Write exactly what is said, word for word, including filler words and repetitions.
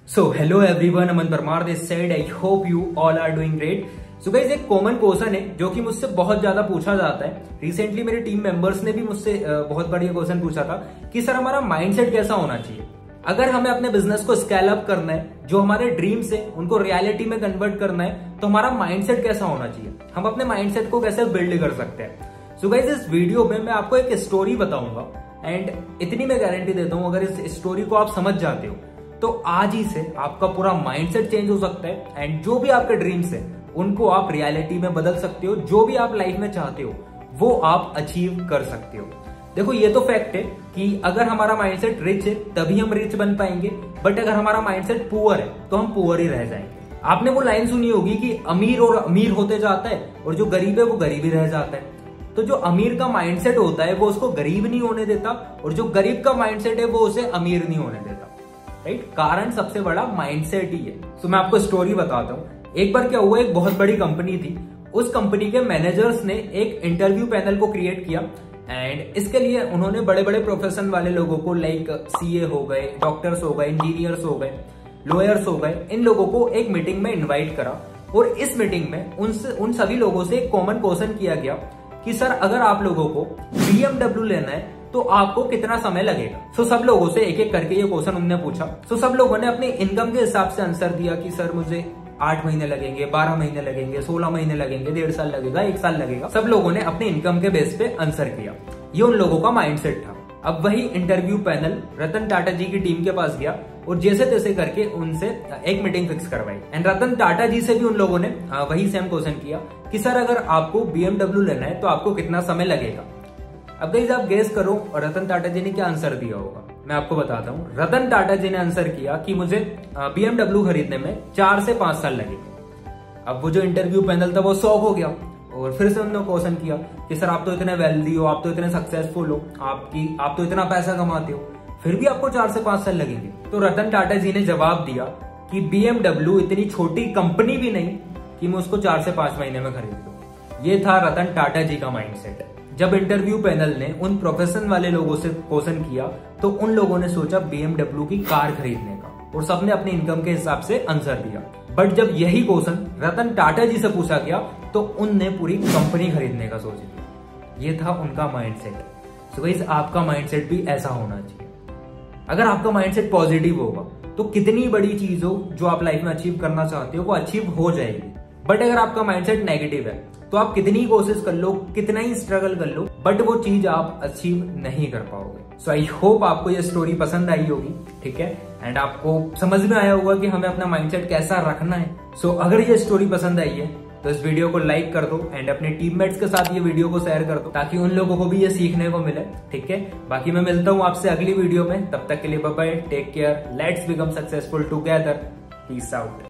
So hello everyone, Aman Parmar this side. I hope you all are doing great. So guys, एक common question है जो कि मुझसे बहुत ज्यादा पूछा जाता है। रिसेंटली मेरे टीम मेंबर्स ने भी मुझसे बहुत बार ये क्वेश्चन पूछा था कि सर हमारा माइंडसेट कैसा होना चाहिए अगर हमें अपने बिजनेस को स्केल अप करना है, जो हमारे ड्रीम्स है उनको रियलिटी में कन्वर्ट करना है, तो हमारा माइंडसेट कैसा होना चाहिए, हम अपने माइंडसेट को कैसे बिल्ड कर सकते हैं। सो गाइस, इस वीडियो में मैं आपको एक स्टोरी बताऊंगा एंड इतनी मैं गारंटी देता हूं, अगर इस स्टोरी को आप समझ जाते हो तो आज ही से आपका पूरा माइंडसेट चेंज हो सकता है एंड जो भी आपके ड्रीम्स है उनको आप रियलिटी में बदल सकते हो। जो भी आप लाइफ में चाहते हो वो आप अचीव कर सकते हो। देखो, ये तो फैक्ट है कि अगर हमारा माइंडसेट रिच है तभी हम रिच बन पाएंगे, बट अगर हमारा माइंडसेट पुअर है तो हम पुअर ही रह जाएंगे। आपने वो लाइन सुनी होगी कि अमीर और अमीर होते जाता है और जो गरीब है वो गरीब ही रह जाता है। तो जो अमीर का माइंडसेट होता है वो उसको गरीब नहीं होने देता और जो गरीब का माइंडसेट है वो उसे अमीर नहीं होने देता। राइट? कारण सबसे बड़ा माइंडसेट ही है। तो मैं आपको स्टोरी बताता हूँ। एक बार क्या हुआ, एक बहुत बड़ी कंपनी थी। उस कंपनी के मैनेजर्स ने एक इंटरव्यू पैनल को क्रिएट किया एंड इसके लिए उन्होंने बड़े बड़े प्रोफेशन वाले लोगों को, लाइक सीए हो गए, डॉक्टर्स हो गए, इंजीनियर्स हो गए, लॉयर्स हो गए, इन लोगों को एक मीटिंग में इन्वाइट करा। और इस मीटिंग में उनसे उन सभी लोगों से एक कॉमन क्वेश्चन किया गया कि सर अगर आप लोगों को बीएमडब्ल्यू लेना है तो आपको कितना समय लगेगा। सो सब लोगों से एक एक करके ये क्वेश्चन उन्होंने पूछा। सो सब लोगों ने अपने इनकम के हिसाब से आंसर दिया कि सर मुझे आठ महीने लगेंगे, बारह महीने लगेंगे, सोलह महीने लगेंगे, डेढ़ साल लगेगा, एक साल लगेगा। सब लोगों ने अपने इनकम के बेस पे आंसर किया। ये उन लोगों का माइंडसेट था। अब वही इंटरव्यू पैनल रतन टाटा जी की टीम के पास गया और जैसे तैसे करके उनसे एक मीटिंग फिक्स करवाई एंड रतन टाटा जी से भी उन लोगों ने वही सेम क्वेश्चन किया कि सर अगर आपको बीएमडब्ल्यू लेना है तो आपको कितना समय लगेगा। अब गाइस आप गेस करो और रतन टाटा जी ने क्या आंसर दिया होगा। मैं आपको बताता हूँ। रतन टाटा जी ने आंसर किया कि मुझे बीएमडब्ल्यू खरीदने में चार से पांच साल लगेंगे। अब वो जो इंटरव्यू पैनल था वो शॉक हो गया और फिर से उन्होंने क्वेश्चन किया कि सर आप तो इतने वेल्दी हो, आप तो इतने सक्सेसफुल हो, आपकी आप तो इतना पैसा कमाते हो, फिर भी आपको चार से पांच साल लगेंगे। तो रतन टाटा जी ने जवाब दिया कि बीएमडब्ल्यू इतनी छोटी कंपनी भी नहीं कि मैं उसको चार से पांच महीने में खरीद लूं। ये था रतन टाटा जी का माइंडसेट। जब इंटरव्यू पैनल ने उन प्रोफेशन वाले लोगों से क्वेश्चन किया तो उन लोगों ने सोचा बीएमडब्ल्यू की कार खरीदने का और सबने अपने इनकम के हिसाब से आंसर दिया। बट जब यही क्वेश्चन रतन टाटा जी से पूछा गया तो उनने पूरी कंपनी खरीदने का सोच लिया। ये था उनका माइंडसेट। सो गाइस, आपका माइंडसेट भी ऐसा होना चाहिए। अगर आपका माइंडसेट पॉजिटिव होगा तो कितनी बड़ी चीज हो जो आप लाइफ में अचीव करना चाहते हो वो अचीव हो जाएगी। बट अगर आपका माइंडसेट नेगेटिव है तो आप कितनी कोशिश कर लो, कितना ही स्ट्रगल कर लो, बट वो चीज आप अचीव नहीं कर पाओगे। सो आई होप आपको ये स्टोरी पसंद आई होगी, ठीक है, एंड आपको समझ में आया होगा कि हमें अपना माइंडसेट कैसा रखना है। सो so, अगर ये स्टोरी पसंद आई है तो इस वीडियो को लाइक कर दो एंड अपने टीममेट्स के साथ ये वीडियो को शेयर कर दो ताकि उन लोगों को भी ये सीखने को मिले, ठीक है। बाकी मैं मिलता हूँ आपसे अगली वीडियो में, तब तक के लिए bye bye, take care, let's become successful together, peace out.